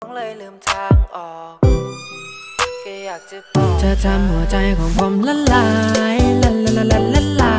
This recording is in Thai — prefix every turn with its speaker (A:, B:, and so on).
A: เลยลืมทางออกก็อยากจะบอกเธอทำหัวใจของผมละลายละลายละลายละลา